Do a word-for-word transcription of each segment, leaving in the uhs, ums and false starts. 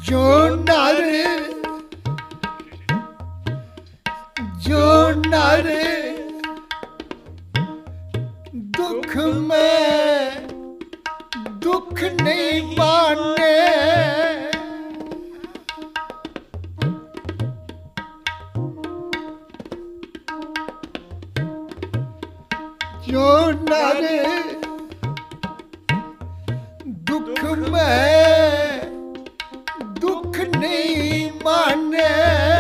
जो नर जो नर दुख में दुख नहीं माने, जो नर दुख में दुख नहीं माने,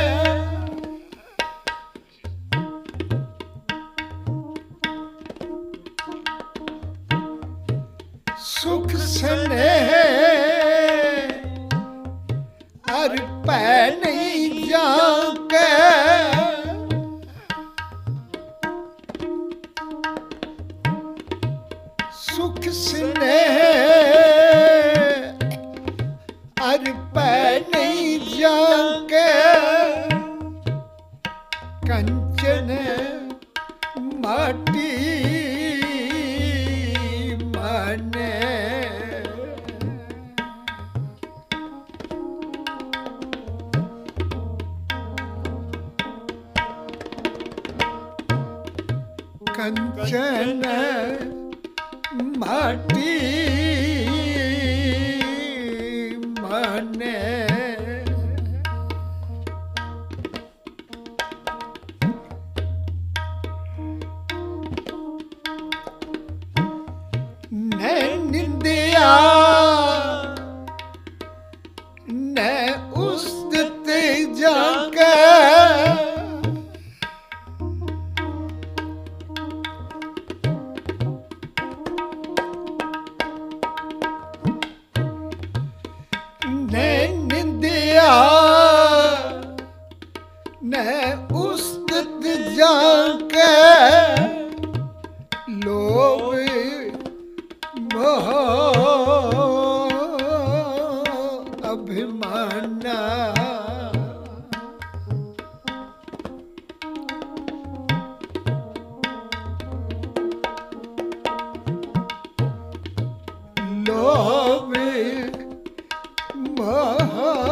सुख स्नेह अर पै नहीं जाके, सुख स्नेह अर पै नहीं जाके, कंचन माटी माने, कंचन माटी माने, न निंदिया न उस्तत जाके, न निंदिया न उस्तत जाके, लोभ मोह अभिमाना, लोभ मोह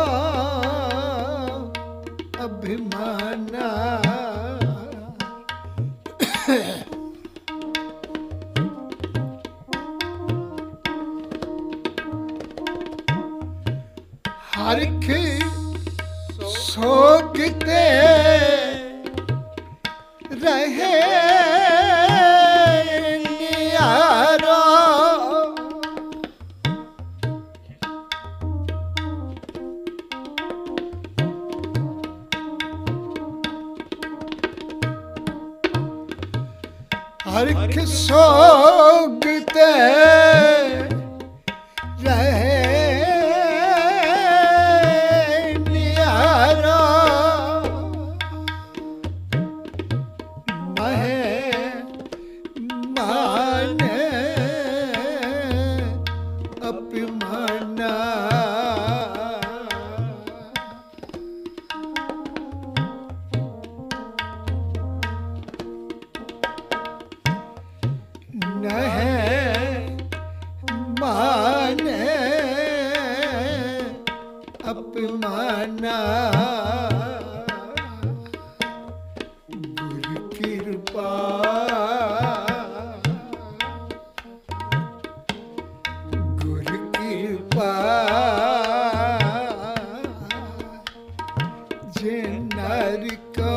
अभिमाना, हरख सोगते रहे नियारा, हरख सोगते रहे नियारा, महे माने अपमाना, माने अपमाना, गुरु कृपा गुरु कृपा जे नर को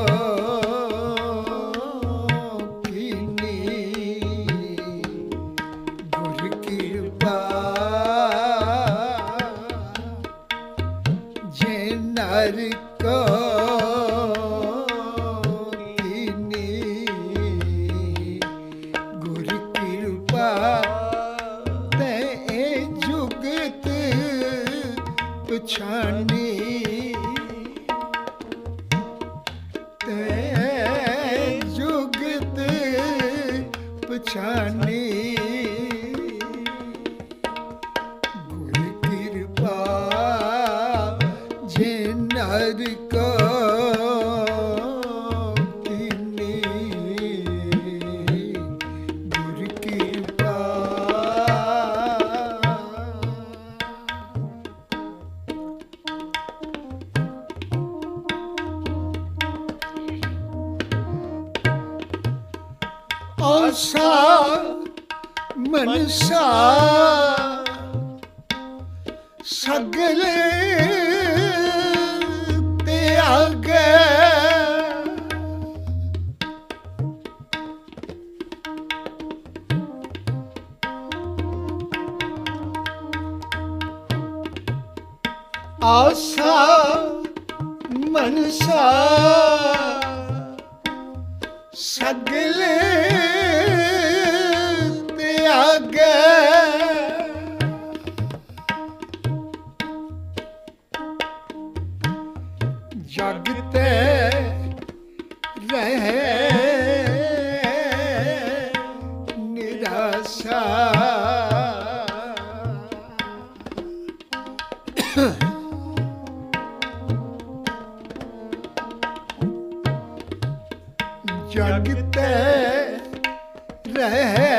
नर को कीनी, गुरु कृपा ते जुगत पछानी, ते जुगत पछानी, गुरु कृपा जे नर को कीनी, गुरु कृपा। आशा मनसा सगले त्यागे आशा मनसा सगले त्यागे जगते रहे निराशा जगते रहे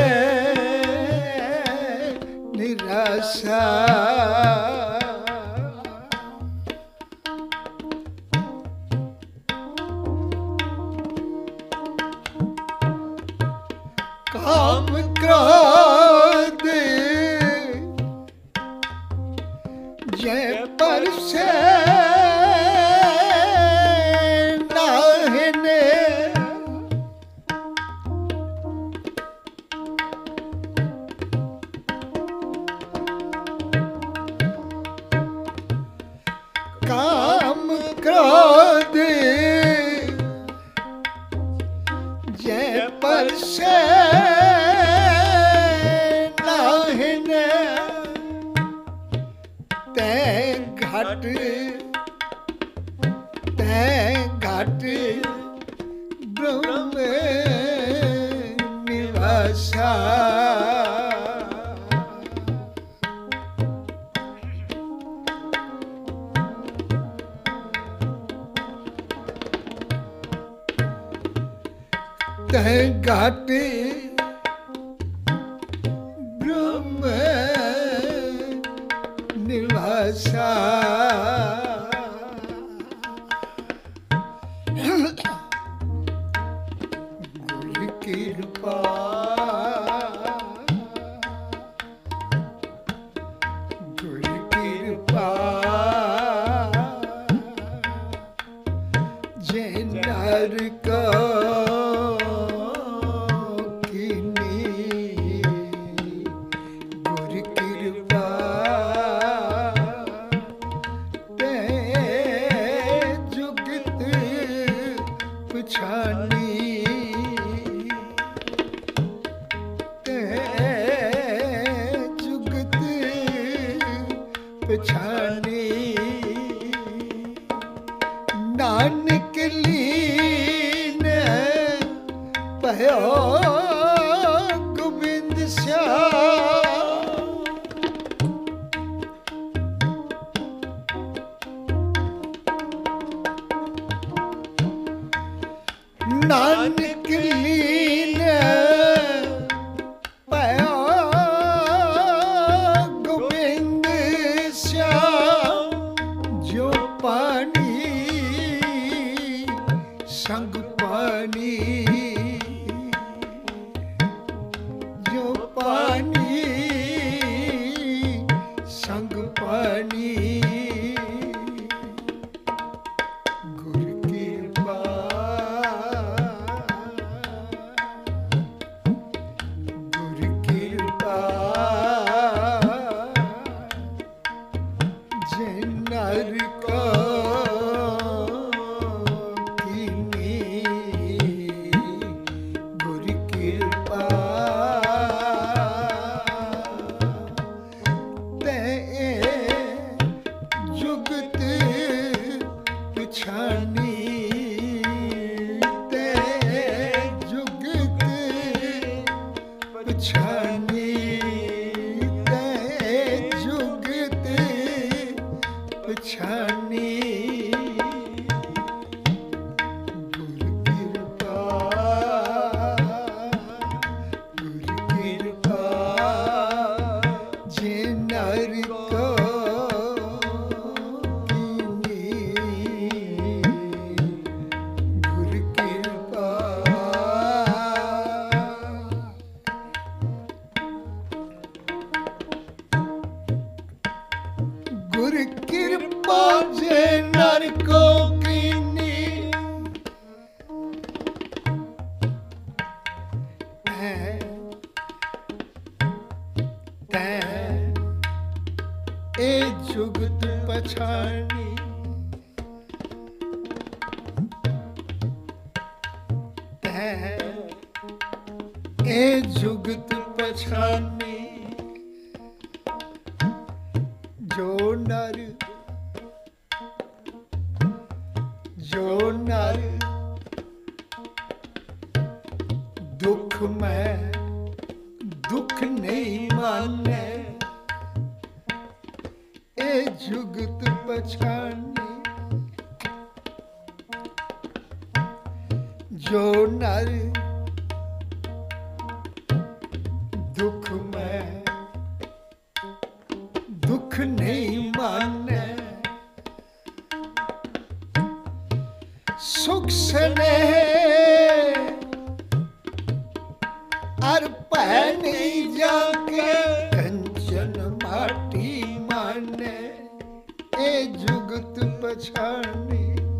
निराशा काम क्रोध जय पर से नाहिने काम क्रोध जय पर से नाहिने ते घट ते घट ब्रह्म निवासा ते घट ब्रह्म निवासा गुरु कृपा गुरु कृपा जय नर को नानक लीन भयो गोविंद श्याम नानक लीन भयो गोविंद श्याम जो पानी संग पानी जो पानी संग पानी गुरु कृपा गुरु कृपा जय नर को गुर कृपा जे नर को कीनी ए जुगत पछानी ए जुगत पछानी जो नर जो नर दुख में दुख नहीं माने ए जुगत पछानी जो नर दुख में दुख नहीं माने सुख सने अर पै नहीं जाके कंचन माटी माने ए जुगत पछानी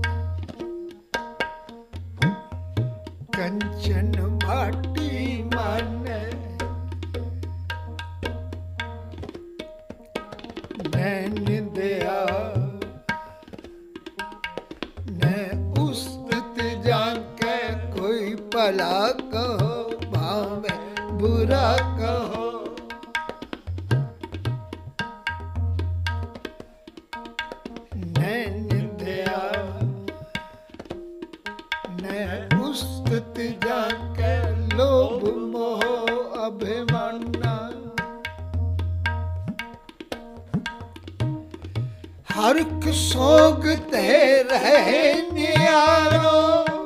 कंचन माटी माने नैन दया न उस्तत जाके कोई भला कहो भावे बुरा कहो नैन दया न उस्तत जाके लोभ मोह अभिमाना हर एक सोग ते रहे नियारो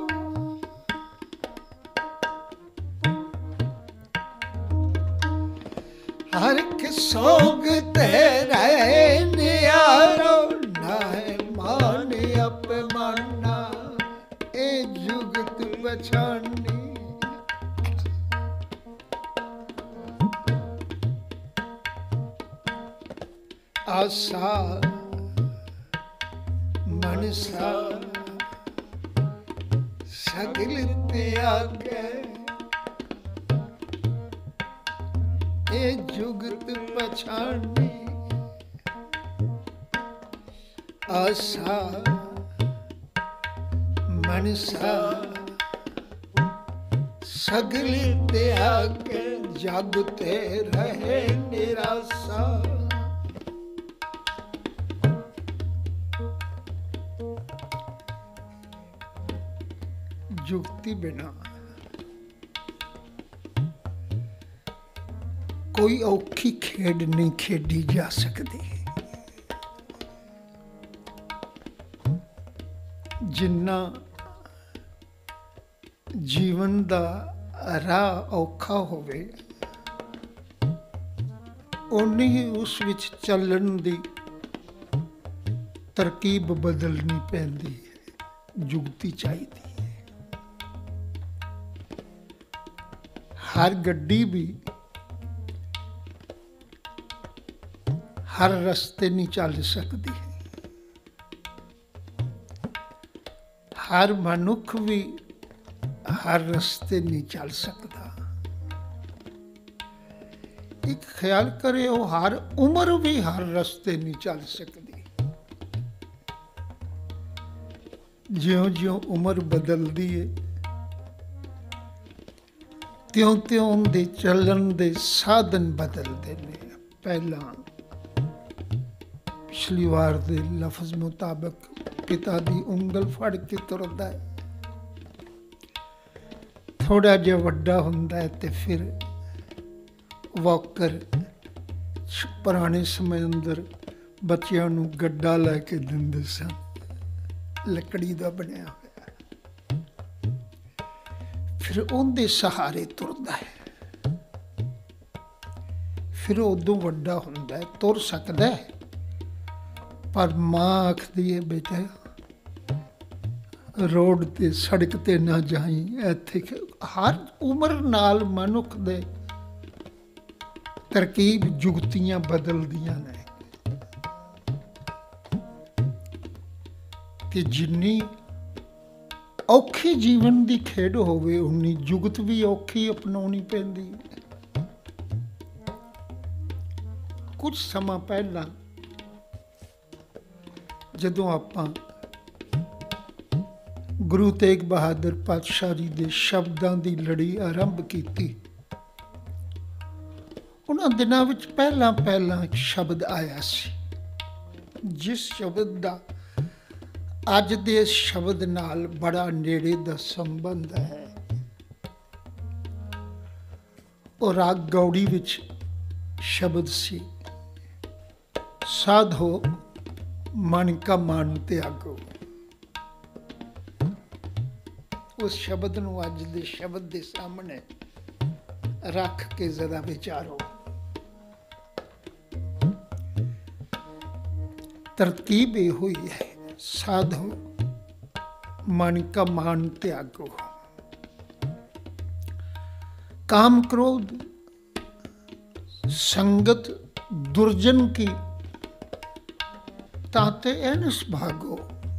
हर एक सोग ते रहे नियारो नाहे मान अपमाना ए जुगत पछानी आशा मनसा सगल त्यागे ए जुगत पछानी आशा मनसा सगल त्यागे जागते रहे निराशा जुगती बिना कोई औखी खेड नहीं खेडी जा सकती जिन्ना जीवन दा राह औखा होवे उन्नी ही उस विच चलण दी तरकीब बदलनी पैंदी है जुगती चाहिदी है हर गड्डी भी हर रस्ते नहीं चल सकती हर मनुख भी हर रस्ते नहीं चल सकता एक ख्याल करे वो हर उम्र भी हर रस्ते नहीं चल सकती ज्यों ज्यों उम्र बदलती है त्यों त्यों दे चलन दे साधन बदलते ने पहला पिछली वार दे लफ्ज मुताबिक पिता दी उंगल फड़ के तुरदा है थोड़ा जिहा वड्डा हुंदा है ते फिर वॉकर पुराने समय अंदर बच्चियां नूं गड्डा लैके दिंदे सन लकड़ी दा बनया होया फिर उनके सहारे तुरदा है फिर उदों वड्डा हुंदा है तुर सकदा है पर मां आखदी है बेटा रोड ते सड़क ते ना जाई इत्थे हर उम्र नाल मनुख दे तरकीब जुगतियां बदलदियां ने ਤੇ ਜਿੰਨੀ ਔਖੀ ਜੀਵਨ ਦੀ ਖੇਡ ਹੋਵੇ ਉਨੀ ਜੁਗਤ ਵੀ ਔਖੀ ਅਪਣਾਉਣੀ ਪੈਂਦੀ। ਕੁਝ ਸਮਾਂ ਪਹਿਲਾਂ ਜਦੋਂ ਆਪਾਂ ਗੁਰੂ ਤੇਗ ਬਹਾਦਰ ਪਾਤਸ਼ਾਹ ਜੀ ਦੇ ਸ਼ਬਦਾਂ ਦੀ ਲੜੀ ਆਰੰਭ ਕੀਤੀ, ਉਹਨਾਂ ਦਿਨਾਂ ਵਿੱਚ ਪਹਿਲਾਂ ਪਹਿਲਾਂ ਇੱਕ ਸ਼ਬਦ ਆਇਆ ਸੀ, ਜਿਸ ਸ਼ਬਦ ਦਾ ਅੱਜ ਦੇ ਸ਼ਬਦ ਨਾਲ ਬੜਾ ਨੇੜੇ ਦਾ ਸੰਬੰਧ ਹੈ। ਉਹ ਰਾਗ ਗੌੜੀ ਵਿੱਚ ਸ਼ਬਦ ਸੀ, ਸਾਧੋ ਮਨ ਕਾ ਮਨ ਤਿਆਗੋ। ਉਸ ਸ਼ਬਦ ਨੂੰ ਅੱਜ ਦੇ ਸ਼ਬਦ ਦੇ ਸਾਹਮਣੇ ਰੱਖ ਕੇ ਜ਼ਰਾ ਵਿਚਾਰੋ। ਤਰਤੀਬ ਇਹ ਹੋਈ ਹੈ, ਸਾਧੋ ਮਨ ਕਾ ਮਾਨ त्यागो। काम क्रोध संगत दुर्जन की ताते एनस भागो।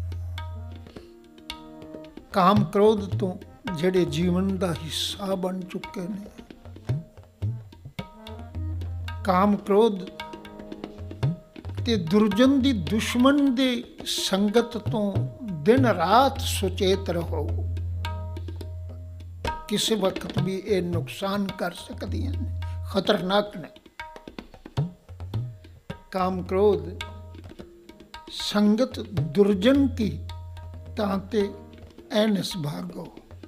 काम क्रोध तो ਜਿਹੜੇ ਜੀਵਨ ਦਾ ਹਿੱਸਾ ਬਣ ਚੁੱਕੇ ਨੇ, ਕਾਮ ਕ੍ਰੋਧ ਤੇ ਦੁਰਜਨ ਦੀ ਦੁਸ਼ਮਣ ਦੇ ਸੰਗਤ ਤੋਂ ਦਿਨ ਰਾਤ ਸੁਚੇਤ ਰਹੋ। ਕਿਸੇ ਵਕਤ ਵੀ ਇਹ ਨੁਕਸਾਨ ਕਰ ਸਕਦੀਆਂ ਨੇ, ਖਤਰਨਾਕ ਨੇ। ਕਾਮ ਕ੍ਰੋਧ ਸੰਗਤ ਦੁਰਜਨ ਕੀ ਤਾਂਤੇ ਐਨਸ ਭਾਗੋ।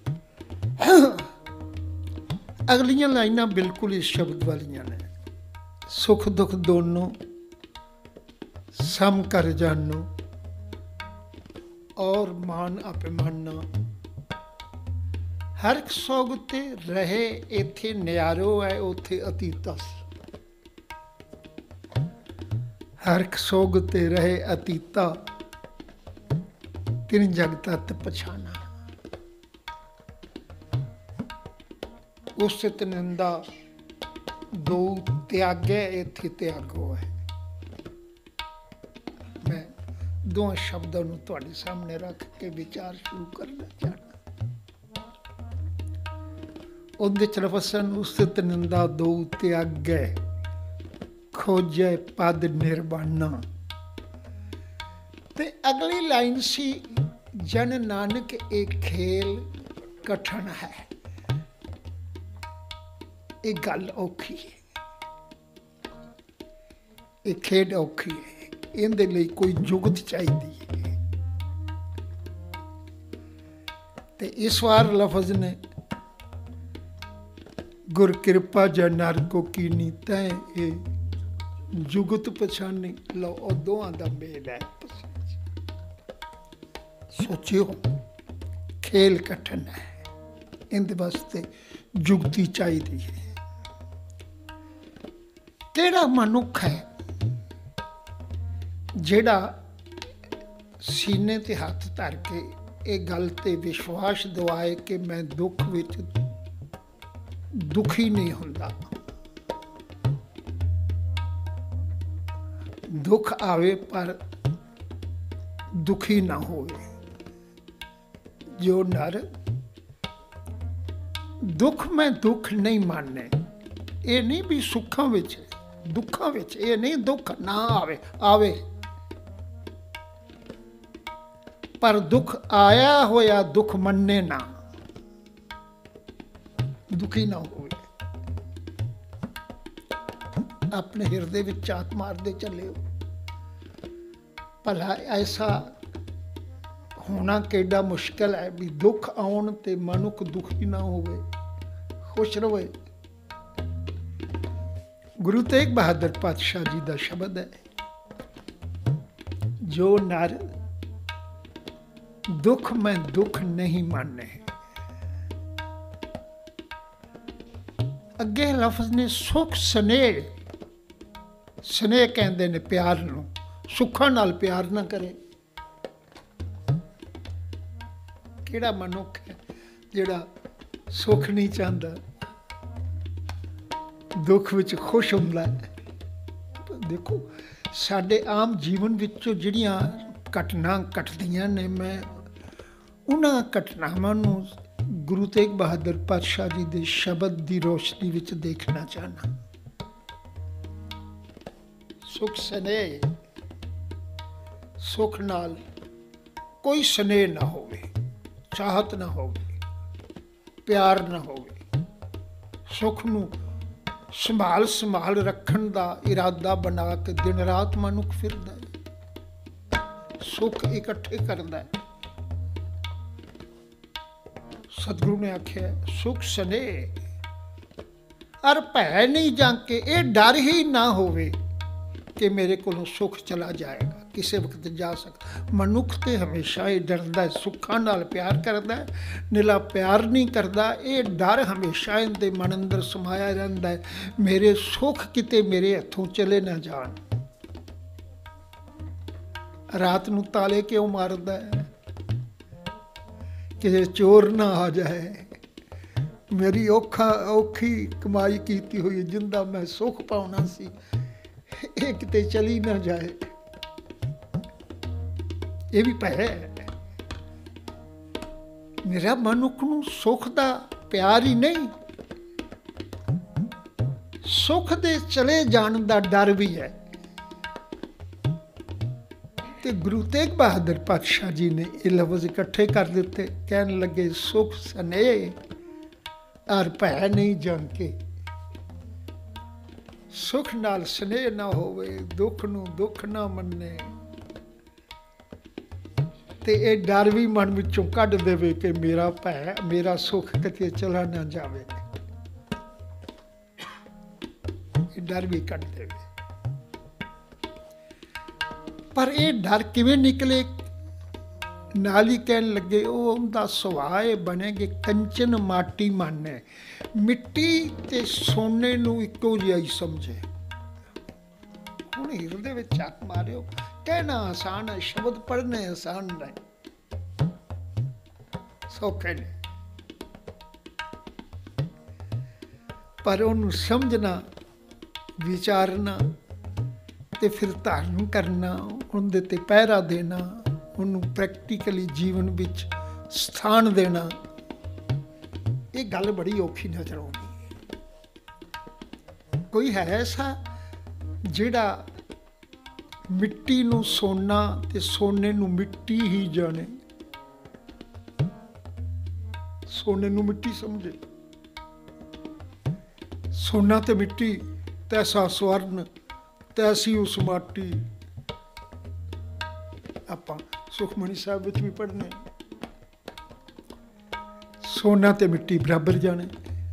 ਅਗਲੀਆਂ ਲਾਈਨਾਂ ਬਿਲਕੁਲ ਇਸ ਸ਼ਬਦ ਵਾਲੀਆਂ ਨੇ। ਸੁਖ ਦੁੱਖ ਦੋਨੋਂ सम कर जानो और मान अपमाना। हर एक सोगते रहे इथे न्यारो है उथे अतीता। हर एक सोगते रहे अतीता तिन जग तत पछाना। उस निंदा दो त्यागे इथे त्यागो है। दोनों शब्दों को तुहाडे सामने रख के विचार शुरू करना चाहना। उहदे च लफज़न उसित निंदा दो त्यागै खोजे पद निर्वाणा। ते अगली लाइन सी जन नानक एक खेल कठिन है। एक गल औखी है, एक खेड औखी है। इहदे लई कोई जुगत चाहिदी है। ते इस बार लफज ने गुर कृपा जा नर को कीनी तैं ए जुगत पछानी। लो और दोहां दा मेल है। सोचियो खेल कठिन है, इहदे वास्ते जुगती चाहिदी है। केड़ा मनुख है ਜਿਹੜਾ ਸੀਨੇ ਤੇ ਹੱਥ ਧਰ ਕੇ ਇਹ ਗੱਲ ਤੇ ਵਿਸ਼ਵਾਸ ਦਿਵਾਏ ਕਿ ਮੈਂ ਦੁੱਖ ਵਿੱਚ ਦੁਖੀ ਨਹੀਂ ਹੁੰਦਾ। ਦੁੱਖ ਆਵੇ ਪਰ ਦੁਖੀ ਨਾ ਹੋਵੇ। ਜੋ ਨਰ ਦੁੱਖ ਮੈਂ ਦੁੱਖ ਨਹੀਂ ਮੰਨੇ। ਇਹ ਨਹੀਂ ਵੀ ਸੁੱਖਾਂ ਵਿੱਚ ਦੁੱਖਾਂ ਵਿੱਚ ਇਹ ਨਹੀਂ ਦੁੱਖ ਨਾ ਆਵੇ, ਆਵੇ पर दुख आया होया दुख मन्ने ना, दुखी ना हो। अपने हिरदे विच झात मारते चले हो। भला ऐसा होना केडा मुश्किल है भी दुख आउण ते मनुख दुखी ना होवे, खुश रहे। गुरु तेग बहादुर पातशाह जी का शब्द है, जो नर दुख में दुख नहीं माने। अगे लफ्ज ने सुख स्नेह। स्नेह कहते ने प्यार नूं। सुखा नाल प्यार ना करे। केड़ा मनुख है जिहड़ा सुख नहीं चाहता, दुख विच खुश हुंदा है। देखो साडे आम जीवन विचों जिहड़ियां ਘਟਨਾ ਘਟਦੀਆਂ ਨੇ, ਮੈਂ ਉਹਨਾਂ ਘਟਨਾਵਾਂ ਨੂੰ ਗੁਰੂ ਤੇਗ ਬਹਾਦਰ ਪਾਤਸ਼ਾਹ ਜੀ ਦੇ ਸ਼ਬਦ ਦੀ ਰੋਸ਼ਨੀ ਵਿੱਚ ਦੇਖਣਾ ਚਾਹਨਾ। ਸੁਖ ਸਨੇਹ, ਸੁਖ ਨਾਲ ਕੋਈ ਸਨੇਹ ਨਾ ਹੋਵੇ, ਚਾਹਤ ਨਾ ਹੋਵੇ, ਪਿਆਰ ਨਾ ਹੋਵੇ। ਸੁਖ ਨੂੰ ਸੰਭਾਲ ਸੰਭਾਲ ਰੱਖਣ ਦਾ ਇਰਾਦਾ ਬਣਾ ਕੇ ਦਿਨ ਰਾਤ ਮਨੁੱਖ ਫਿਰਦਾ ਹੈ, ਸੁਖ ਇਕੱਠੇ ਕਰਦਾ ਹੈ। ਸਤਿਗੁਰੂ ਨੇ ਆਖਿਆ ਸੁਖ ਸਨੇਹ ਅਰ ਭੈ ਨਹੀਂ ਜਾਂਕੇ, ਇਹ ਡਰ ਹੀ ਨਾ ਹੋਵੇ ਕਿ ਮੇਰੇ ਕੋਲੋਂ ਸੁਖ ਚਲਾ ਜਾਏਗਾ, ਕਿਸੇ ਵਕਤ ਜਾ ਸਕਦਾ। ਮਨੁੱਖ ਤੇ ਹਮੇਸ਼ਾ ਇਹ ਡਰਦਾ ਹੈ, ਸੁੱਖਾਂ ਨਾਲ ਪਿਆਰ ਕਰਦਾ ਹੈ, ਨਿਲਾ ਪਿਆਰ ਨਹੀਂ ਕਰਦਾ। ਇਹ ਡਰ ਹਮੇਸ਼ਾ ਇਹਦੇ ਮਨ ਅੰਦਰ ਸਮਾਇਆ ਰਹਿੰਦਾ ਹੈ, ਮੇਰੇ ਸੁੱਖ ਕਿਤੇ ਮੇਰੇ ਹੱਥੋਂ ਚਲੇ ਨਾ ਜਾਣ। ਰਾਤ ਨੂੰ ਤਾਲੇ ਕਿਉਂ ਮਾਰਦਾ ਹੈ? ਕਿ ਚੋਰ ਨਾ ਆ ਜਾਏ, ਮੇਰੀ ਔਖਾ ਔਖੀ ਕਮਾਈ ਕੀਤੀ ਹੋਈ ਜਿੰਦਾ ਮੈਂ ਸੁੱਖ ਪਾਉਣਾ ਸੀ, ਇਹ ਕਿਤੇ ਚਲੀ ਨਾ ਜਾਏ। ਇਹ ਵੀ ਭੈ ਹੈ। ਮੇਰਾ ਮਨੁੱਖ ਨੂੰ ਸੁੱਖ ਦਾ ਪਿਆਰ ਹੀ ਨਹੀਂ, ਸੁੱਖ ਦੇ ਚਲੇ ਜਾਣ ਦਾ ਡਰ ਵੀ ਹੈ। ਤੇ ਗੁਰੂ ਤੇਗ ਬਹਾਦਰ ਪਾਤਸ਼ਾਹ ਜੀ ਨੇ ਇਹ ਲਫ਼ਜ਼ ਇਕੱਠੇ ਕਰ ਦਿੱਤੇ, ਕਹਿਣ ਲੱਗੇ ਸੁਖ ਸਨੇਹ ਅਰ ਭੈ ਨਹੀਂ ਜਾਂਕੇ। ਸੁਖ ਨਾਲ ਸਨੇਹ ਨਾ ਹੋਵੇ, ਦੁੱਖ ਨੂੰ ਦੁੱਖ ਨਾ ਮੰਨੇ, ਤੇ ਇਹ ਡਰ ਵੀ ਮਨ ਵਿੱਚੋਂ ਕੱਢ ਦੇਵੇ ਕਿ ਮੇਰਾ ਭੈ, ਮੇਰਾ ਸੁੱਖ ਕਿਤੇ ਚਲਾ ਨਾ ਜਾਵੇ। ਇਹ ਡਰ ਵੀ ਕੱਢ ਦੇਵੇ। ਪਰ ਇਹ ਡਰ ਕਿਵੇਂ ਨਿਕਲੇ? ਨਾਲ ਹੀ ਕਹਿਣ ਲੱਗੇ ਉਹ ਉਹਦਾ ਸੁਭਾਅ ਬਣੇਗੇ ਕੰਚਨ ਮਾਟੀ ਮਨ ਹੈ, ਮਿੱਟੀ ਤੇ ਸੋਨੇ ਨੂੰ ਇੱਕੋ ਜਿਹਾ ਹੀ ਸਮਝੇ। ਹੁਣ ਹਿਰਦੇ ਵਿੱਚ ਝੱਕ ਮਾਰਿਓ, ਕਹਿਣਾ ਆਸਾਨ ਹੈ, ਸ਼ਬਦ ਪੜ੍ਹਨੇ ਆਸਾਨ ਨਹੀਂ, ਸੌਖੇ ਨੇ, ਪਰ ਉਹਨੂੰ ਸਮਝਣਾ, ਵਿਚਾਰਨਾ ਤੇ ਫਿਰ ਧਾਰਨ ਕਰਨਾ, ਉਹਦੇ ਤੇ ਪਹਿਰਾ ਦੇਣਾ, ਉਹਨੂੰ ਪ੍ਰੈਕਟੀਕਲੀ ਜੀਵਨ ਵਿੱਚ ਸਥਾਨ ਦੇਣਾ, ਇਹ ਗੱਲ ਬੜੀ ਔਖੀ ਨਜ਼ਰ ਆਉਂਦੀ ਹੈ। ਕੋਈ ਹੈ ਐਸਾ ਜਿਹੜਾ ਮਿੱਟੀ ਨੂੰ ਸੋਨਾ ਤੇ ਸੋਨੇ ਨੂੰ ਮਿੱਟੀ ਹੀ ਜਾਣੇ, ਸੋਨੇ ਨੂੰ ਮਿੱਟੀ ਸਮਝੇ? ਸੋਨਾ ਤੇ ਮਿੱਟੀ, ਤੈਸਾ ਸਵਰਨ ਤੈਸੀ ਉਸ ਮਾਟੀ। ਆਪਾਂ ਸੁਖਮਨੀ ਸਾਹਿਬ ਵਿੱਚ ਵੀ ਪੜ੍ਹਨੇ, ਸੋਨਾ ਤੇ ਮਿੱਟੀ ਬਰਾਬਰ ਜਾਣੇ।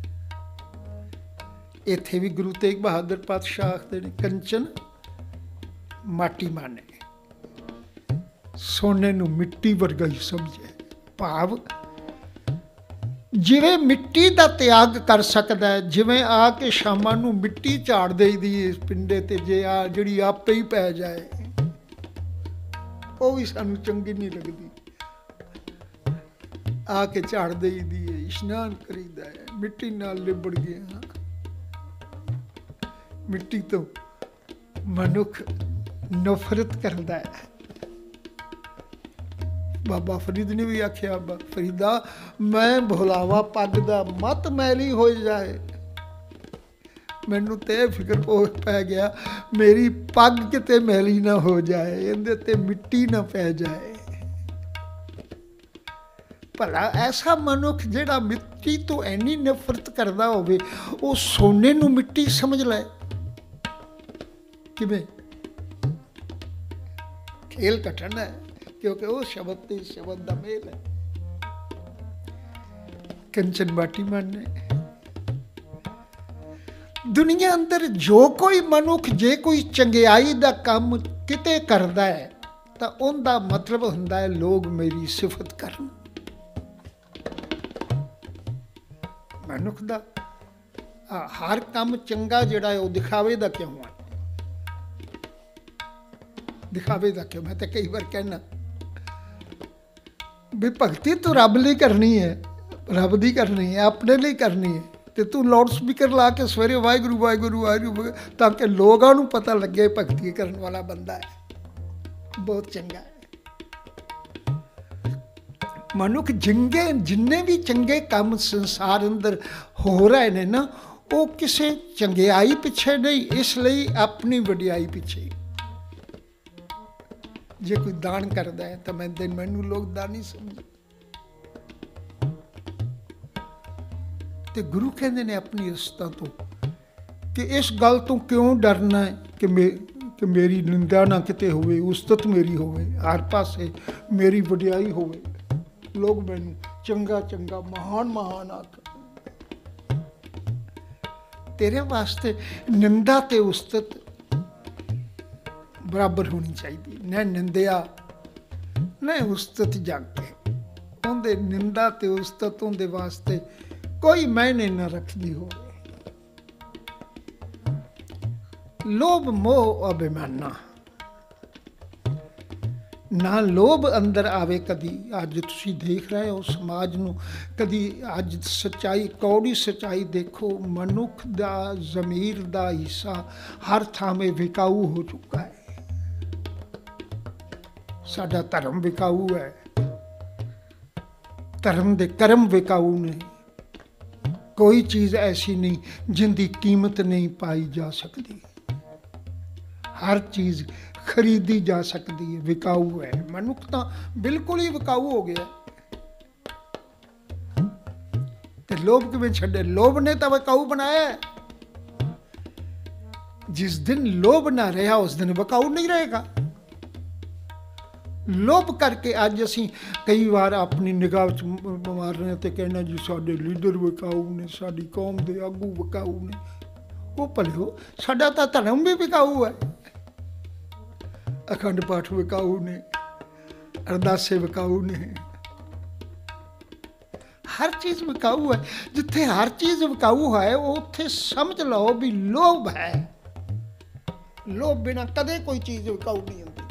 ਇੱਥੇ ਵੀ ਗੁਰੂ ਤੇਗ ਬਹਾਦਰ ਪਾਤਸ਼ਾਹ ਆਖਦੇ ਨੇ ਕੰਚਨ ਮਾਟੀ ਮਾਨੇ, ਸੋਨੇ ਨੂੰ ਮਿੱਟੀ ਵਰਗਾ ਹੀ ਸਮਝੇ। ਭਾਵ ਜਿਵੇਂ ਮਿੱਟੀ ਦਾ ਤਿਆਗ ਕਰ ਸਕਦਾ ਹੈ, ਜਿਵੇਂ ਆ ਕੇ ਸ਼ਾਮਾਂ ਨੂੰ ਮਿੱਟੀ ਝਾੜ ਦੇਈਦੀ ਇਸ ਪਿੰਡੇ ਤੇ, ਜੇ ਆ ਜਿਹੜੀ ਆਪੇ ਹੀ ਪੈ ਜਾਏ ਉਹ ਵੀ ਸਾਨੂੰ ਚੰਗੀ ਨਹੀਂ ਲੱਗਦੀ, ਆ ਕੇ ਝਾੜ ਦੇਈਦੀ ਹੈ, ਇਸ਼ਨਾਨ ਕਰੀਦਾ ਹੈ, ਮਿੱਟੀ ਨਾਲ ਲਿਬੜ ਗਏ ਹਾਂ। ਮਿੱਟੀ ਤੋਂ ਮਨੁੱਖ ਨਫ਼ਰਤ ਕਰਦਾ ਹੈ। ਬਾਬਾ ਫਰੀਦ ਨੇ ਵੀ ਆਖਿਆ, ਫਰੀਦਾ ਮੈਂ ਭੁਲਾਵਾ ਪੱਗ ਦਾ, ਮਤ ਮੈਲੀ ਹੋ ਜਾਏ। ਮੈਨੂੰ ਤੇ ਫਿਕਰ ਪੈ ਗਿਆ ਮੇਰੀ ਪੱਗ ਕਿਤੇ ਮੈਲੀ ਨਾ ਹੋ ਜਾਏ, ਇਹਦੇ ਤੇ ਮਿੱਟੀ ਨਾ ਪੈ ਜਾਏ। ਭਲਾ ਐਸਾ ਮਨੁੱਖ ਜਿਹੜਾ ਮਿੱਟੀ ਤੋਂ ਇੰਨੀ ਨਫ਼ਰਤ ਕਰਦਾ ਹੋਵੇ, ਉਹ ਸੋਨੇ ਨੂੰ ਮਿੱਟੀ ਸਮਝ ਲੈ। ਕਿਵੇਂ? ਖੇਲ ਕਠਨ ਹੈ, ਕਿਉਂਕਿ ਉਹ ਸ਼ਬਦ ਤੇ ਸ਼ਬਦ ਦਾ ਮੇਲ ਹੈ। ਕੰਚਨ ਮਾਟੀ ਮੰਨੇ। ਦੁਨੀਆ ਅੰਦਰ ਜੋ ਕੋਈ ਮਨੁੱਖ ਜੇ ਕੋਈ ਚੰਗਿਆਈ ਦਾ ਕੰਮ ਕਿਤੇ ਕਰਦਾ ਹੈ ਤਾਂ ਉਹਦਾ ਮਤਲਬ ਹੁੰਦਾ ਹੈ ਲੋਕ ਮੇਰੀ ਸਿਫਤ ਕਰਨ। ਮਨੁੱਖ ਦਾ ਹਰ ਕੰਮ ਚੰਗਾ ਜਿਹੜਾ ਹੈ ਉਹ ਦਿਖਾਵੇ ਦਾ ਕਿਉਂ ਹੈ? ਦਿਖਾਵੇ ਦਾ ਕਿਉਂ? ਮੈਂ ਤਾਂ ਕਈ ਵਾਰ ਕਹਿਣਾ ਵੀ ਭਗਤੀ ਤੂੰ ਰੱਬ ਲਈ ਕਰਨੀ ਹੈ, ਰੱਬ ਦੀ ਕਰਨੀ ਹੈ, ਆਪਣੇ ਲਈ ਕਰਨੀ ਹੈ, ਤੇ ਤੂੰ ਲਾਊਡ ਸਪੀਕਰ ਲਾ ਕੇ ਸਵੇਰੇ ਵਾਹਿਗੁਰੂ ਵਾਹਿਗੁਰੂ ਵਾਹਿਗੁਰੂ, ਤਾਂ ਕਿ ਲੋਕਾਂ ਨੂੰ ਪਤਾ ਲੱਗੇ ਭਗਤੀ ਕਰਨ ਵਾਲਾ ਬੰਦਾ ਹੈ, ਬਹੁਤ ਚੰਗਾ ਹੈ। मनुख जिंगे जिन्ने भी चंगे काम संसार अंदर हो रहे ने ना, वो किसी चंगियाई पिछे नहीं, इसलिए अपनी वडियाई पिछे। जे कोई दान करता है तो मैं दिन मैनू लोग दानी समझ। ते गुरु कहते ने अपनी उस्तां तो कि इस गल तो क्यों डरना है कि मे कि मेरी निंदा ना किते होवे, उस्तत मेरी होवे, हर पासे मेरी वडियाई होवे, लोग मैनू चंगा चंगा महान महान आख। तेरे वास्ते निंदा ते उस्तत बराबर होनी चाहिए। न निंदिया न उस्तत जाके, उनके निंदा ते उस्तत उनके वास्ते कोई मायने न रखती हो। लोभ मोह अभिमाना ना लोभ अंदर आवे कदी। अज तुसी देख रहे हो समाज नूं, कदी अज सच्चाई कौड़ी सच्चाई देखो, मनुख दा ज़मीर दा हिस्सा हर थामे विकाऊ हो चुका है। साडा धर्म विकाऊ है, धर्म दे कर्म विकाऊ ने। कोई चीज़ ऐसी नहीं जिंदी कीमत नहीं पाई जा सकती, हर चीज़ खरीदी जा सकती है, विकाऊ है। मनुख तो बिल्कुल ही विकाऊ हो गया। ते लोभ किवें छड्डे? लोभ ने तो विकाऊ बनाया है। जिस दिन लोभ ना रहा उस दिन विकाऊ नहीं रहेगा। लोभ करके अज असी कई बार अपनी निगाह मार रहे तो कहना जी साडे लीडर विकाऊ ने, साडी कौम दे आगू विकाऊ ने। वो भले हो, साडा तो धर्म भी विकाऊ है। अखंड पाठ विकाऊ ने, अरदासे विकाऊ ने, हर चीज विकाऊ है। जिथे हर चीज विकाऊ है उत्थे समझ लो भी लोभ है। लोभ बिना कदे कोई चीज विकाऊ नहीं होती।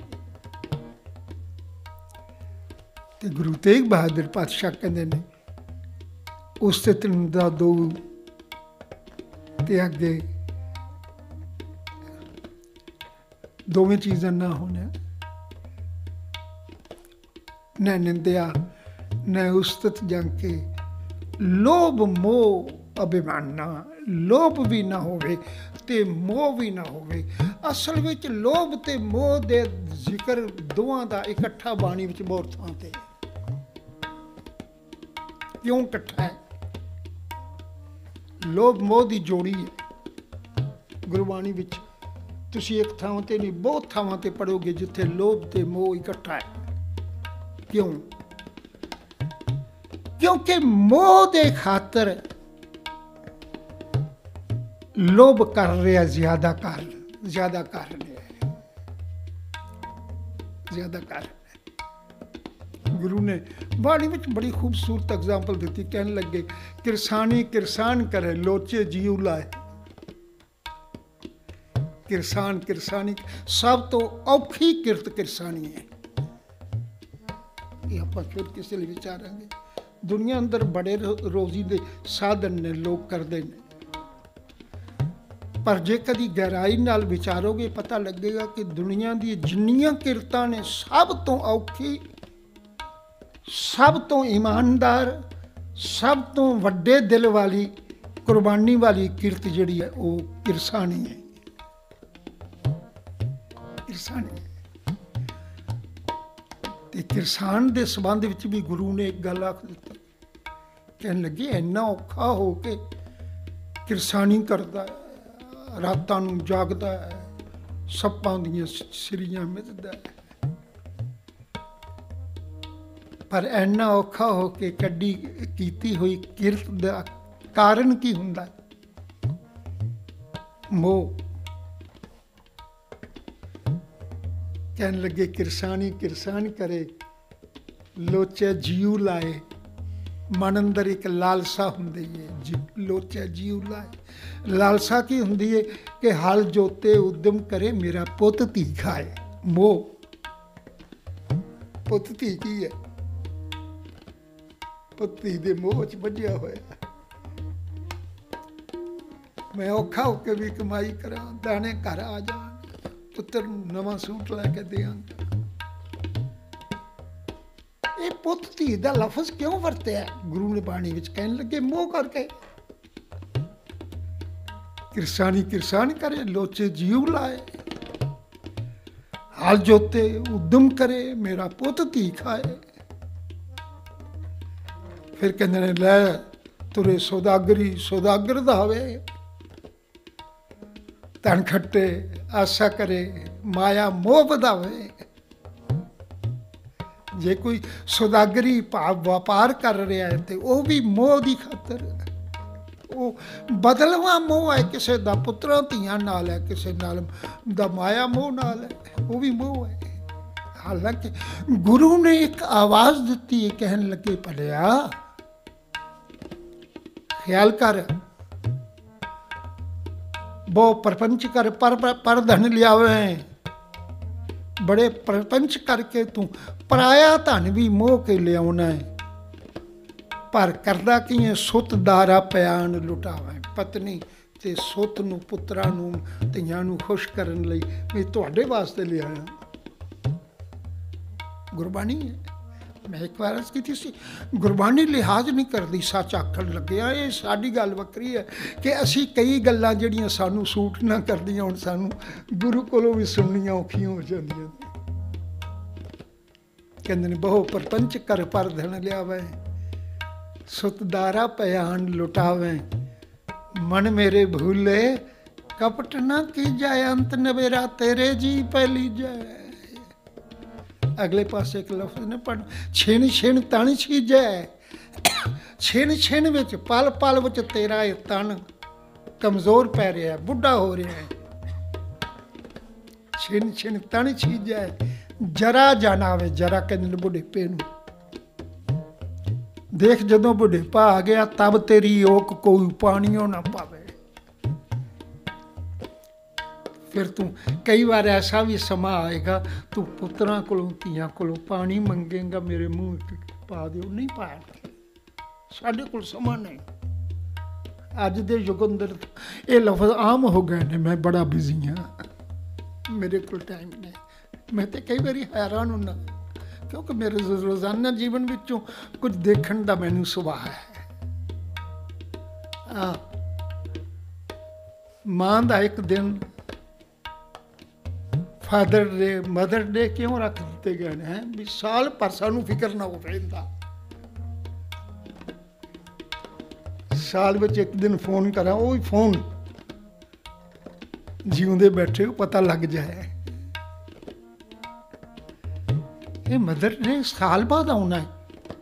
ते गुरु तेग बहादुर पातशाह कहते ने उस्तत निंदा दो ते अगे दोवें चीज़ां ना होने, न निंदिया न उस्तत जाके, लोभ मोह अभिमाना। लोभ भी ना होवे ते मोह भी ना होवे। असल विच लोभ ते मोह दे जिक्र दोवां दा इकट्ठा बाणी विच बहुत थां ते। क्यों इकट्ठा है? लोभ मोह दी जोड़ी है गुरबाणी विच। तुसी एक थां ते नहीं बहुत थावां ते पढ़ोगे जिथे लोभ ते मोह इकट्ठा है। क्यों? क्योंकि मोह दे खातर लोभ कर रहा ज्यादा कर ज्यादा कर रहा ज्यादा कर। गुरु ने बाणी में बड़ी खूबसूरत एग्जाम्पल दी। कहने लगे किरसानी किरसान करे लोचे जीव लाए। किरसान किरसानी सब तो औखी किरत किरसानी है। ये आप फिर किसी लिए विचारेंगे। दुनिया अंदर बड़े रोजी दे साधन ने लोग करते हैं, पर जे कदी गहराई नाल विचारोगे पता लगेगा कि दुनिया दी जिन्नियां किरतां ने सब तो औखी, सब तो ईमानदार, सब तो वड्डे दिल वाली कुर्बानी वाली किरत जिहड़ी है वो किरसानी है। किरसानी ते किरसान दे संबंध विच भी गुरु ने एक गल आख दित्ती। कहन लगे इन्ना औखा हो के किरसानी करदा है, रातां नूं जागदा है, सप्पां दीयां सिरियां मिधदा है, पर इन्ना औखा हो के कड्डी कीती हुई किरत दा कारण की हुंदा है? मोह। कहन लगे किरसानी किरसान करे लोचे जीव लाए। मन अंदर एक लालसा हुंदी है, जी लोचे जीव लाए। लालसा की हुंदी है कि हल जोते उद्यम करे मेरा पुत धी खाए। मोह। पुत धी की है? पुत धी दे मोह च बझिया होया। मैं औखा होके भी कमाई करा, दाने घर आ जान, पुत्र नवां सूट लैके देंगे। ये पुत धी दा लफज क्यों वरत्या? गुरु ने बाणी विच कहन लगे मोह करके। किरसानी किरसान करे, लोचे जीव लाए, हाल जोते उद्यम करे, मेरा पुत धी खाए। फिर कहते ने लै तुरे सौदागरी सौदागर धावे, धन खट्टे आशा करे, माया मोह बधावे। जे कोई सौदागरी भाव व्यापार कर रहा है तो वह भी मोह की खातर, वो बदलवा मोह है, किसी का पुत्रा धियां नाल है, किसी नाल दा माया मोह नाल है, वो भी मोह है। हालांकि गुरु ने एक आवाज दी है, कहन लगे भलिया ख्याल कर, वो प्रपंच कर पर पर धन लियावे, बड़े प्रपंच करके तू पराया धन भी मोह के लियाना है, पर करदा की है सुत दारा प्यान लुटावे। पत्नी ते सुत नूं पुत्रा नूं धीआं नूं खुश करन लई मैं तुहाडे वास्ते लिआया। गुरबाणी है। मैं एक बार अर्ज की सी, गुरबाणी लिहाज नहीं करती सच आखण लग्या। ये साडी गल वक्री है कि असी कई गल्लां जिहड़ियां सानू सूट ना करदियां हुण सानू गुरु कोलों भी सुननियां औखियां हो जांदियां। कहंदे ने बहु परपंच कर पर धन लियावे, सुतदारा पयान लुटावे, मन मेरे भूले कपट न की जाए, अंत नवेरा तेरे जी पहली जाए। अगले पास एक लफ्ज ने पढ़, छिन छिन तन छीजै, छिन छिन विच पल पल विच तेरा ये तन कमजोर पै रहा है, बुढ़ा हो रहा है। छिन छिन तन छीजै, जरा जानावे, जरा कहंदे बुढ़ेपे नूं। देख जदों बुढ़ेपा आ गया, तब तेरी ओक कोई पानियों ना पावे। फिर तू कई बार ऐसा भी समा आएगा, तू पुत्रां कोलों धीआं कोलों पानी मंगेगा, मेरे मुँह पा दिओ, नहीं पाया। साडे कोल समा नहीं। अज दे युग अंदर ये लफ्ज आम हो गए ने, मैं बड़ा बिजी हाँ, मेरे कोल टाइम नहीं। मैं तो कई बार हैरान होना, क्योंकि मेरे रोजाना जीवन विचों कुछ देखण दा मैनूं सुभाव है। आ मां दा एक दिन फादर डे मदर डे क्यों रख दिते गए हैं भी साल पर सानू फिक्र ना हो पैंदा। साल विच एक दिन फोन करा, वो भी फोन जीवंदे बैठे हो पता लग जाए। ये मदर डे साल बाद आना है।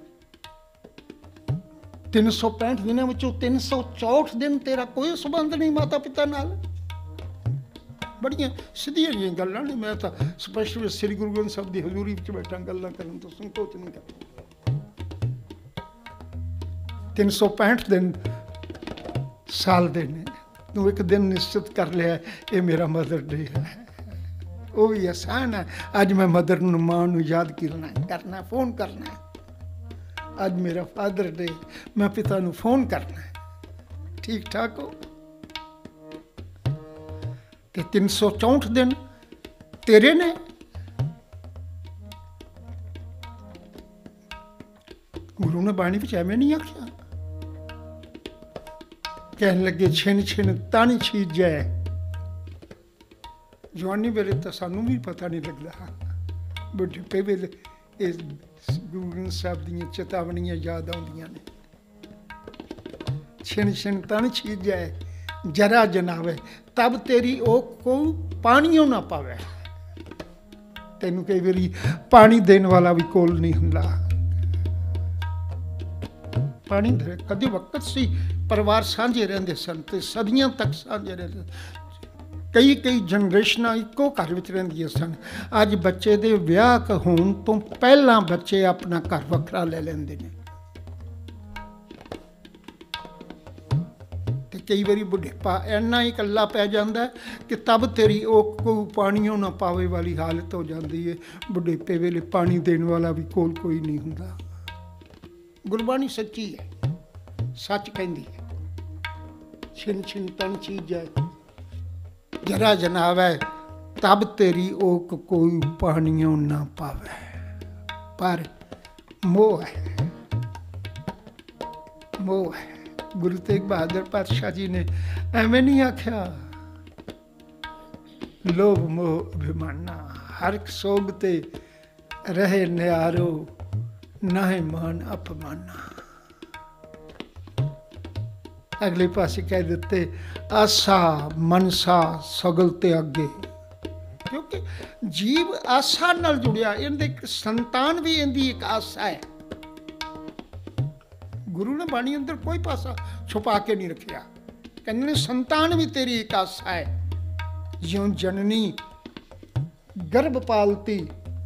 तीन सौ पैंठ दिन विचों तीन सौ चौठ दिन तेरा कोई संबंध नहीं माता पिता नाल। बड़ियां सीधियां जिहियां गल्लां ने। मैं तो स्पष्ट श्री गुरु ग्रंथ साहिब की हजूरी विच बैठा गल्लां करन तो संकोच नहीं करदा। तीन सौ पैंठ दिन साल दे ने, तू एक दिन निश्चित कर लिया ये मेरा मदर डे है। वो भी आसान है। अज मैं मदर नूं मां नूं याद करना करना फोन करना। अज मेरा फादर डे, मैं पिता नूं फोन करना। ठीक ठाक हो। ते तीन सौ चौंठ दिन तेरे ने। गुरु ने बाणी विच एवें नहीं आख्या। कहन लगे छिन छिन तन छीजै। जवानी वेले तो सानू भी पता नहीं लगता, बुढ़ेपे वेले इस गुरु ग्रंथ साहिब दीयां चेतावनियां याद आउंदियां ने। छिन छिन तन छीजै, जरा जनावे, तब तेरी ओ को पानियों ना पावे। तेनू कई बारी पानी देने वाला भी कोल नहीं हुंदा। पानी दे कदी वक्त सी परिवार साझे रहंदे सन ते सदियां तक साझे रहंदे। कई कई जनरेशनां इक्को घर विच रहिंदियां सन। अज बच्चे दे विआह होण तो पहलां बच्चे अपना घर वखरा ले लैंदे ने। ते कई बारी बुढ़ेपा इन्ना ही कल्ला पै जांदा कि तब तेरी ओक कोई पानियों ना पावे वाली हालत हो जाती है। बुढ़ेपे वेले पानी देने वाला भी कोल कोई नहीं हुंदा। गुरबाणी सच्ची है, सच कहंदी है। छिन छिन तन छीजै, जरा जनावै, तब तेरी ओक कोई पानियों ना पावे। पर मोह है, मोह है। गुरु तेग बहादुर पातशाह जी ने एवें नहीं आख्या, लोभ मोह अभिमाना, हर सोग ते रहे नियारो, नाहे मान अपमाना। अगले पासे कह देते, आसा मनसा सगल ते अगे। क्योंकि जीव आसा नाल जुड़िया, इनदे संतान भी इनदी एक आसा है। गुरु ने बाणी अंदर कोई पासा छुपा के नहीं रखिया, कहने संतान भी तेरी एक आसा है। ज्यों जननी गर्भ पालती,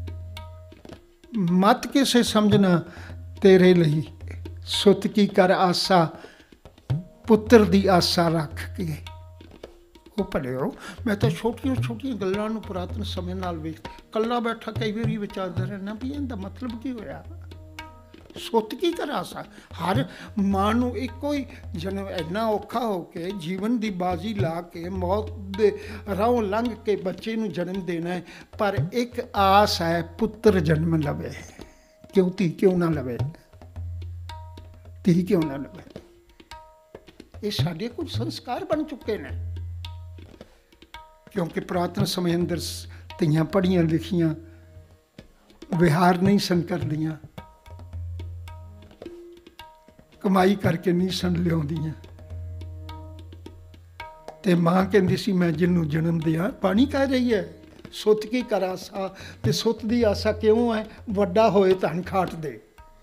मत किसे समझना तेरे लिए, सुत की कर आसा, पुत्र दी आसा रख के। वो भले हो, मैं तो छोटिया छोटिया गल्लां नूं पुरातन समय नाल वेख कल्ला बैठा कई वारी विचारदा रहना भी इहदा मतलब की होया। सुत की कर आसा, हर मां नूं इक्को ही जन्म इन्ना औखा हो के जीवन की बाजी ला के मौत दे राहों लंघ के बच्चे नूं जन्म देना है, पर एक आस है पुत्र जन्म लवे। क्यों धी क्यों ना लवे, धी क्यों ना लवे। ये साडे कुछ संस्कार बन चुके हैं, क्योंकि पुरातन समय अंदर धीआं पढ़ियां लिखियां विहार नहीं सन करदियां, कमाई करके नहीं सन लियाउंदियां। ते मां कहंदी सी मैं जिन्नू जन्म दिया पानी कह रही है, सुत की कर आसा। ते सुत दी आसा क्यों है, वड्डा होए धन खाट दे।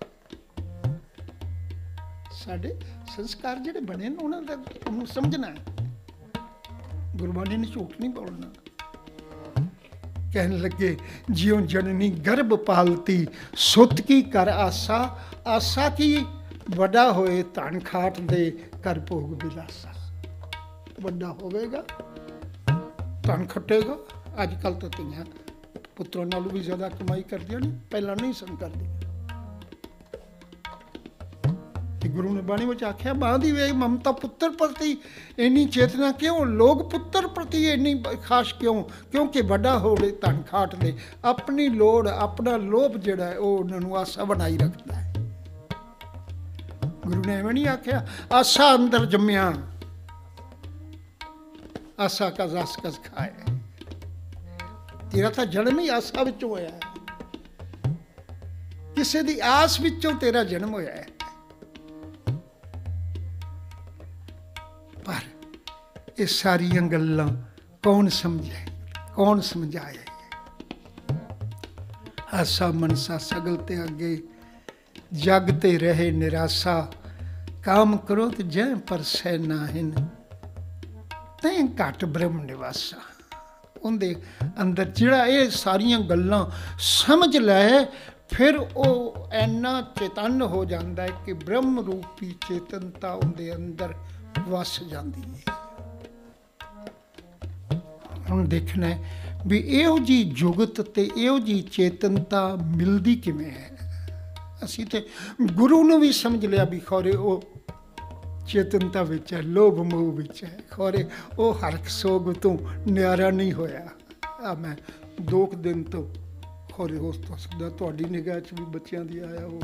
साडे संस्कार जिहड़े बने ने उन्हां दा उन्हें समझना है। गुरबाणी ने झूठ नहीं बोलना। कहने लगे, ज्यों जननी गर्भ पालती, सुत की कर आसा, आसा की वड्डा होए धन खाट दे, कर भोग विलासा। वड्डा होवेगा धन खटेगा। अजकल तो धीआं पुत्रों नालों भी ज्यादा कमाई करदियां ने, पहला नहीं सन करदियां। गुरु ने बाणी में आख्या, मां दी वे ममता पुत्र प्रति इन्नी चेतना क्यों, लोग पुत्र प्रति इन्नी खास क्यों, क्योंकि वड्डा होवे धन खाट दे। अपनी लोड़ अपना लोभ जिहड़ा है वो उन्होंने आसा बनाई रखता है। गुरु ने एवं नहीं आख्या, आसा अंदर जम्मिया, आसा का रस कस खाए। तेरा तो जन्म ही आसा विचों होया है, किसी दी आस विचों तेरा जन्म होया है। पर ये सारियां गल्लां कौन समझे, कौन समझाए। आसा मनसा सगल ते अगे, जग ते रहे निराशा, काम करो तो जै पर सै नाहिन, तैं घट ब्रह्म निवासा। उनके अंदर जिहड़ा ये सारियां गल्लां समझ लै, फिर वो इन्ना चेतन हो जाता है कि ब्रह्म रूपी चेतनता उनके अंदर वस जाती है। हुण देखना है भी इहो जी जुगत ते इहो जी चेतनता मिलती किवें है। असीं ते गुरु नूं भी समझ लिया भी खौरे वो चेतनता विच है, लोभ मोह विच है, खौरे वो हरख सोग तो न्यारा नहीं होया। आ मैं दो दिन तो खौरे हो सकदा तुहाडी निगाह च भी बच्चों की आया हो।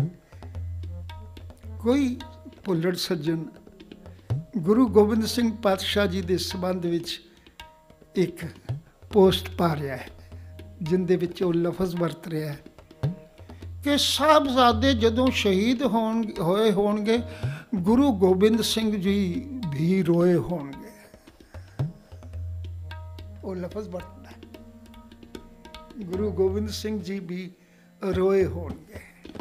कोई भुल्लड़ सज्जन गुरु गोबिंद सिंह पातशाह जी के संबंध विच एक पोस्ट पा रहा है, जिंदे विच वो लफज वरत रहा है कि साहबजादे जदों शहीद होन होए होणगे, गुरु गोबिंद सिंह जी भी रोए होणगे। वो लफज वरतना है, गुरु गोबिंद सिंह जी भी रोए होणगे।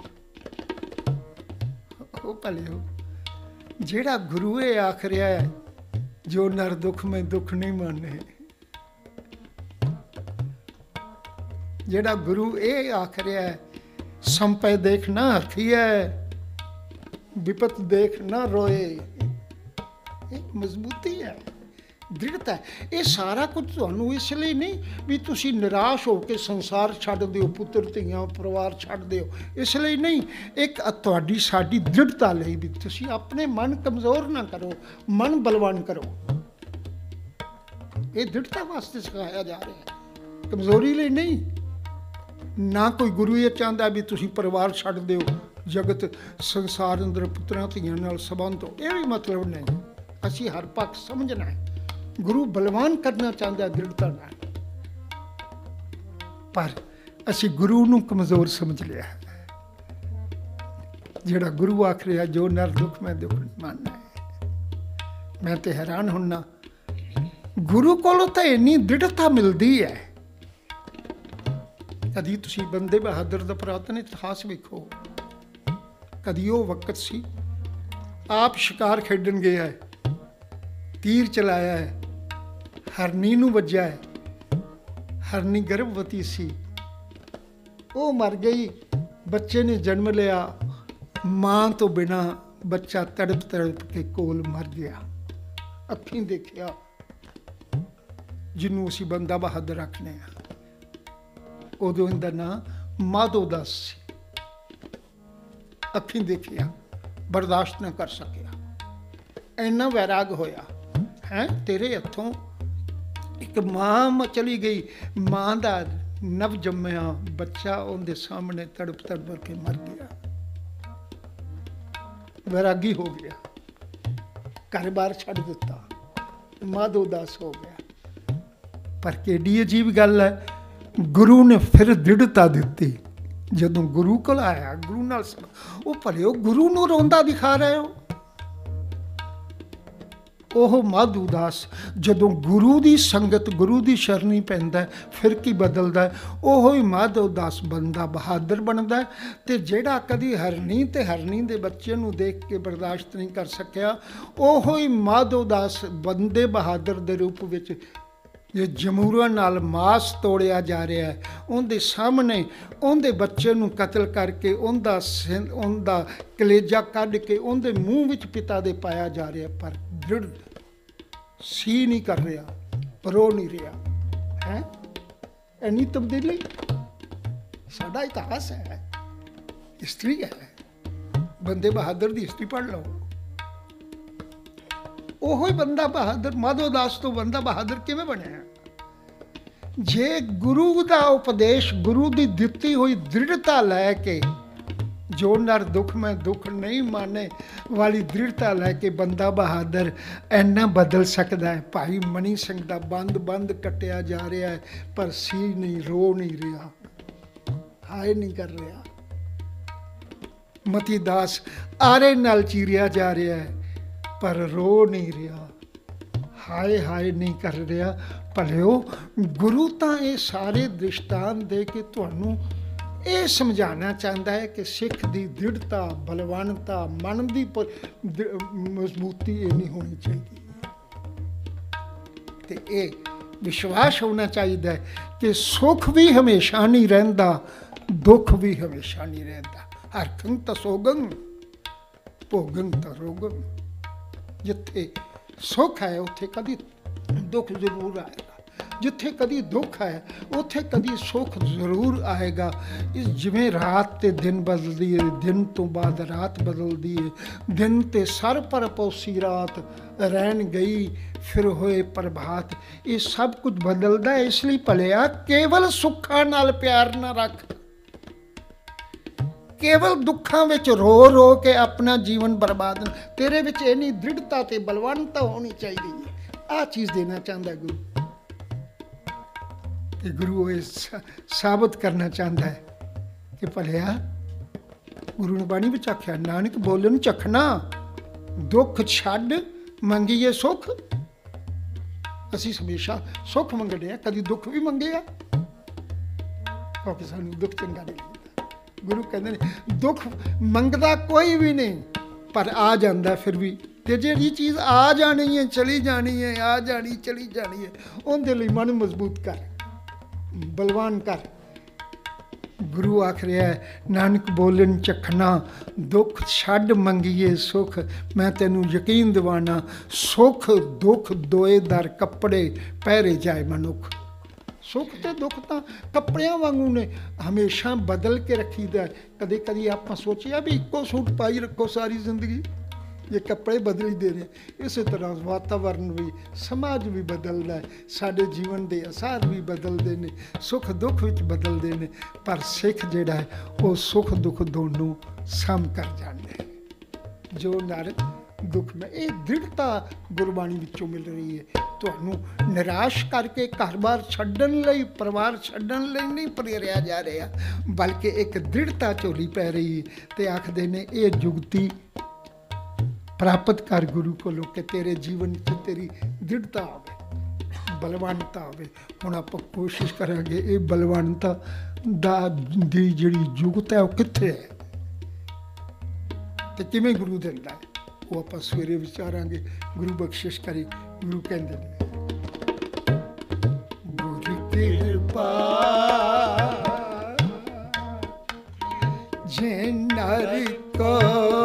वो भले हो जेड़ा गुरु ये आख रहा है, जो नर दुख में दुख नहीं माने। जेड़ा गुरु ये आख रहा है, संपै देख ना हथिया, विपत देख ना रोए। एक मजबूती है, दृढ़ता है। ये सारा कुछ तुहानू इसलिए नहीं भी तुसी निराश हो के संसार छड्ड दिओ, पुत्र धीआं परिवार छड्ड दिओ, इसलिए नहीं। एक तुहाडी साडी दृढ़ता लई भी तुसी अपने मन कमज़ोर ना करो, मन बलवान करो। ये दृढ़ता वास्ते सिखाया जा रहा है, कमज़ोरी लई नहीं। ना कोई गुरु ये चाहता भी तुसी परिवार छड्ड दिओ, जगत संसार अंदर पुत्रां धीआं नाल संबंध हो, ये भी मतलब नहीं। असी हर पक्ष समझना है। गुरु बलवान करना चाहता है दृढ़ता नाल, पर असी गुरु नूं कमज़ोर समझ लिया है। जिहड़ा गुरु आख रहा जो नर दुख मैं दुख नहीं मानना है। मैं तो हैरान होना, गुरु कोलों तो इन्नी दृढ़ता मिलती है। कदी तुसी बंदे बहादुर दा पुरातन इतिहास वेखो, कदी वो वक्त सी आप शिकार खेडन गया है, तीर चलाया है, हरनी नूं वज्या है, हरनी गर्भवती सी, वो मर गई, बच्चे ने जन्म लिया, मां तो बिना बच्चा तड़प तड़प के कोल मर गया। अखीं देखिया जिन्हों असीं बंदा बहादुर आखने आ, उदों इहदा नाम माधो दास सी। अखीं देखिया, बर्दाश्त न कर सकिया, इन्ना वैराग होया है। तेरे हथों एक मां चली गई, मां दा नव जम्मिया बच्चा उनके सामने तड़प तड़प के मर गया। वैरागी हो गया, घर बार छड़ दिता, माधो दास हो गया। पर केडी अजीब गल है, गुरु ने फिर दृढ़ता दी। जदों गुरु कोल आया, गुरु नाल वो भले गुरु नूं रोंदा दिखा रहे हो। ओह माधो दास जदों गुरु की संगत, गुरु की शरणी पैंदा है, फिर की बदलदा है। ओह ही माधो दास बंदा बहादुर बनता है। तो जिहड़ा कदी हरनी ते हरनी दे बच्चे नूं देख के बर्दाश्त नहीं कर सकिया, ओह ही माधो दास बंदे बहादुर दे रूप विच जे जमूरां नाल मास तोड़िया जा रहा है, उनके सामने उनके बच्चे नूं कतल करके उनका उनका कलेजा कढ़ के उनके मूँह विच पिता दे पाया जा रहा, पर दृढ़ सी नहीं कर रहा, रो नहीं रहा है। इन्नी तब्दीली साडा इतिहास है, हिस्ट्री है। बंदे बहादुर की हिस्ट्री पढ़ लो। ओहो ही बंदा बहादुर, माधो दास तो बंदा बहादुर किवें बनिया? जे गुरु का उपदेश, गुरु की दिती हुई दृढ़ता लैके, जो नर दुख में दुख नहीं माने वाली दृढ़ता लैके बंदा बहादुर इन्ना बदल सकता है। भाई मनी सिंह का बंद बंद कटिया जा रहा है, पर सी नहीं, रो नहीं रहा, हाय नहीं कर रहा। मती दास आरे नाल चीरिया जा रहा है, पर रो नहीं रहा, हाय हाय नहीं कर रहा। भलिओ गुरु तो ये सारे दृष्टांत दे के तुहानू ये समझाना चाहता है कि सिख की दृढ़ता, बलवानता, मन की मजबूती ये नहीं होनी चाहिए। तो ये विश्वास होना चाहिए कि सुख भी हमेशा नहीं रहिंदा, दुख भी हमेशा नहीं रहिंदा। हरखं त सोगं भोगं त रोगं। जिथे सुख है उत्थे कभी दुख जरूर आएगा, जिथे कभी दुख है उत्थे कभी सुख जरूर आएगा। इस जिमें रात ते दिन बदलती है, दिन तो बाद रात बदलती है, दिन ते सर पर पौसी रात रैन गई फिर होए प्रभात। ये सब कुछ बदलता है, इसलिए भलिया केवल सुखा नाल प्यार ना रख, केवल दुखों में रो रो के अपना जीवन बर्बाद न। तेरे विच इन्नी दृढ़ता ते बलवानता होनी चाहिए। आ चीज़ देना चाहता है गुरु। कि गुरु ये साबित करना चाहता है कि भलिया गुरु ने बाणी विच आख्या, नानक बोलन चखना, दुख छड्ड मंगीए सुख। असीं हमेशा सुख मंगदे आ, कदी दुख भी मंगे आ, क्योंकि सानूं दुख चंगा नहीं लगदा। गुरु कहते हैं दुख मंगदा कोई भी नहीं, पर आ जाता फिर भी। ते जिहड़ी चीज़ आ जानी है चली जानी है, आ जानी चली जानी है, उहदे लई मन मजबूत कर, बलवान कर। गुरु आख रहा है नानक बोलन चखना, दुख छड्ड मंगीए सुख। मैं तेनू यकीन दिवाना, सुख दुख दोए दर कपड़े पहरे जाए मनुख। सुख तो दुख तो कपड़ियां वांगू ने, हमेशा बदल के रखीदा। कदे कदी आप सोचिया भी इक्को सूट पाई रखो सारी जिंदगी? ਜੇ ਕੱਪੜੇ ਬਦਲੀਦੇ ਨੇ, ਇਸੇ ਤਰ੍ਹਾਂ ਵਾਤਾਵਰਨ ਵੀ, ਸਮਾਜ ਵੀ ਬਦਲਦਾ ਹੈ, ਸਾਡੇ ਜੀਵਨ ਦੇ ਅਸਾਰ ਵੀ ਬਦਲਦੇ ਨੇ, ਸੁੱਖ ਦੁੱਖ ਵਿੱਚ ਬਦਲਦੇ ਨੇ। ਪਰ ਸਿੱਖ ਜਿਹੜਾ ਹੈ ਉਹ ਸੁੱਖ ਦੁੱਖ ਦੋਨੋਂ ਸਮ ਕਰ ਜਾਂਦੇ ਹੈ। ਜੋ ਨਰ ਦੁੱਖ ਮੈਂ, ਇਹ ਦ੍ਰਿੜਤਾ ਗੁਰਬਾਣੀ ਵਿੱਚੋਂ ਮਿਲ ਰਹੀ ਹੈ। ਤੁਹਾਨੂੰ ਨਿਰਾਸ਼ ਕਰਕੇ ਘਰ-ਬਾਰ ਛੱਡਣ ਲਈ, ਪਰਿਵਾਰ ਛੱਡਣ ਲਈ ਨਹੀਂ ਪ੍ਰੇਰਿਆ ਜਾ ਰਿਹਾ, ਬਲਕਿ ਇੱਕ ਦ੍ਰਿੜਤਾ ਝੋਲੀ ਪੈ ਰਹੀ ਹੈ। ਤੇ ਆਖਦੇ ਨੇ ਇਹ ਜੁਗਤੀ ਪ੍ਰਾਪਤ ਕਰ ਗੁਰੂ ਕੋਲੋਂ ਕਿ ਤੇਰੇ ਜੀਵਨ 'ਚ ਤੇਰੀ ਦ੍ਰਿੜਤਾ ਆਵੇ, ਬਲਵਾਨਤਾ ਆਵੇ। ਹੁਣ ਆਪਾਂ ਕੋਸ਼ਿਸ਼ ਕਰਾਂਗੇ ਇਹ ਬਲਵਾਨਤਾ ਦਾ ਦੀ ਜਿਹੜੀ ਜੁਗਤ ਹੈ ਉਹ ਕਿੱਥੇ ਹੈ ਤੇ ਕਿਵੇਂ ਗੁਰੂ ਦਿੰਦਾ ਹੈ, ਉਹ ਆਪਾਂ ਸਵੇਰੇ ਵਿਚਾਰਾਂਗੇ। ਗੁਰੂ ਬਖਸ਼ਿਸ਼ ਕਰੇ। ਗੁਰੂ ਕਹਿੰਦੇ ਨੇ ਗੁਰੂ ਕਿਰਪਾ ਜੇ ਨਰ ਕੋ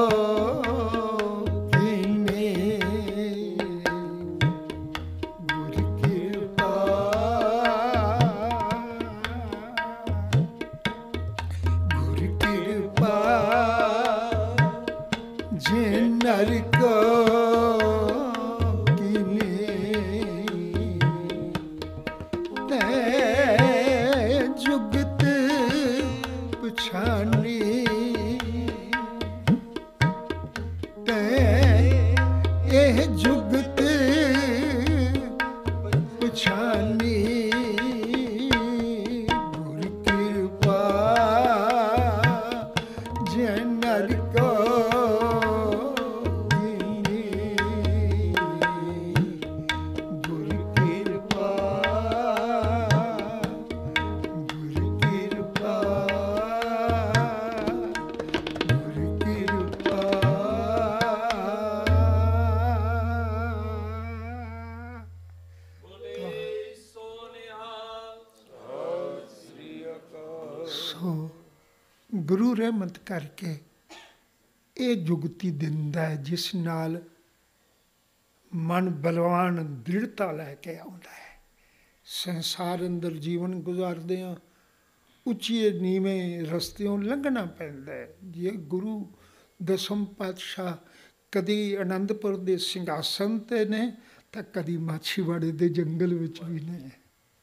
ਗੁਰੂ ਰਹਿਮਤ ਕਰਕੇ ਇਹ ਜੁਗਤੀ ਦਿੰਦਾ ਹੈ ਜਿਸ ਨਾਲ ਮਨ ਬਲਵਾਨ ਦ੍ਰਿੜਤਾ ਲੈ ਕੇ ਆਉਂਦਾ ਹੈ। ਸੰਸਾਰ ਅੰਦਰ ਜੀਵਨ ਗੁਜ਼ਾਰਦੇ ਹਾਂ, ਉੱਚੇ ਨੀਵੇਂ ਰਸਤਿਓਂ ਲੰਘਣਾ ਪੈਂਦਾ ਹੈ। ਜੇ ਗੁਰੂ ਦਸਮ ਪਾਤਸ਼ਾਹ ਕਦੀ ਅਨੰਦਪੁਰ ਦੇ ਸਿੰਘਾਸਨ 'ਤੇ ਨੇ ਤਾਂ ਕਦੀ ਮਾਛੀਵਾੜੇ ਦੇ ਜੰਗਲ ਵਿੱਚ ਵੀ ਨੇ।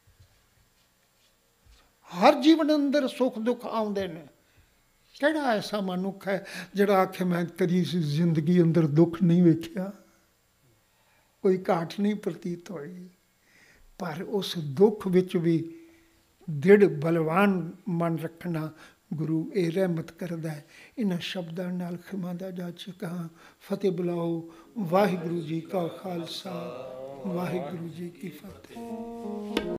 ਹਰ ਜੀਵਨ ਅੰਦਰ ਸੁੱਖ ਦੁੱਖ ਆਉਂਦੇ ਨੇ। ਕਿਹੜਾ ਐਸਾ ਮਨੁੱਖ ਹੈ ਜਿਹੜਾ ਆਖੇ ਮੈਂ ਕਦੀ ਇਸ ਜ਼ਿੰਦਗੀ ਅੰਦਰ ਦੁੱਖ ਨਹੀਂ ਵੇਖਿਆ, ਕੋਈ ਘਾਟ ਨਹੀਂ ਪ੍ਰਤੀਤ ਹੋਈ। ਪਰ ਉਸ ਦੁੱਖ ਵਿੱਚ ਵੀ ਦ੍ਰਿੜ ਬਲਵਾਨ ਮਨ ਰੱਖਣਾ ਗੁਰੂ ਇਹ ਰਹਿਮਤ ਕਰਦਾ ਹੈ। ਇਹਨਾਂ ਸ਼ਬਦਾਂ ਨਾਲ ਖਿਮਾ ਦਾ ਜਾ ਚੁੱਕਾ। ਫਤਿਹ ਬੁਲਾਓ। ਵਾਹਿਗੁਰੂ ਜੀ ਕਾ ਖਾਲਸਾ, ਵਾਹਿਗੁਰੂ ਜੀ ਕੀ ਫਤਿਹ।